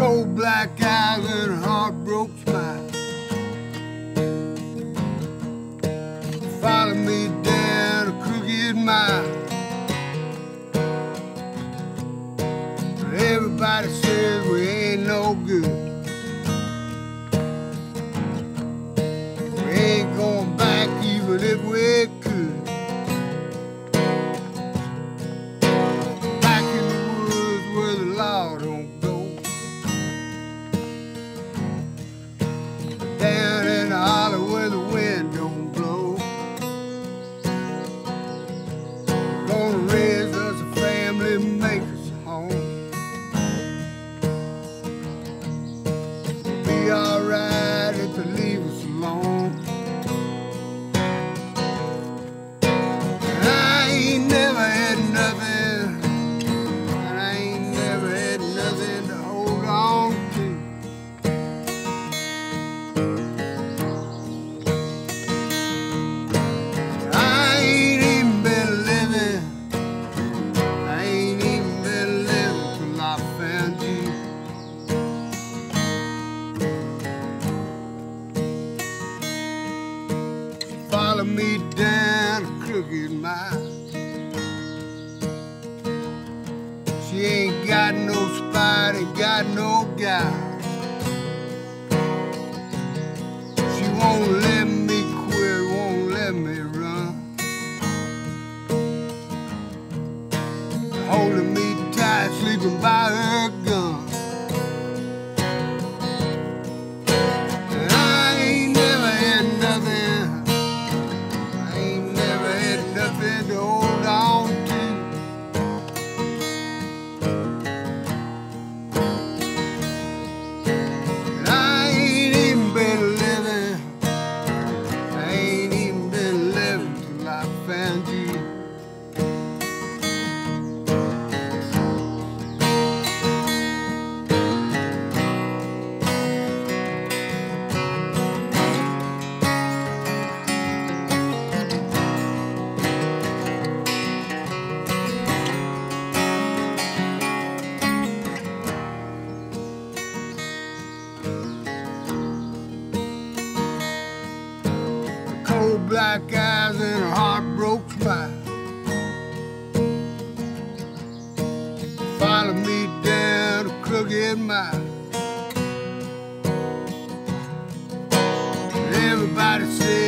cold black eyes and a heartbroken smile. Follow me down a crooked mile. Everybody says we ain't no good. We ain't going back even if we could. Back in the woods where the law don't go. Down in the hollow where the wind don't blow. Gonna raise us a family, make us a home. Be alright if they leave us alone. And I ain't never had nothing, and I ain't never had nothing to hold on to. I ain't even been living, I ain't even been living till I found you. Follow me down a crooked mile. She ain't got no spite, ain't got no guile. She won't let me quit, won't let me run. Holding me tight, sleeping by her gun. And I ain't never had nothing, I ain't never had nothing to hold on to. And I ain't even been living, I ain't even been living till I found you. Cold black eyes and a heartbroken smile. Follow me down a crooked mile. Everybody says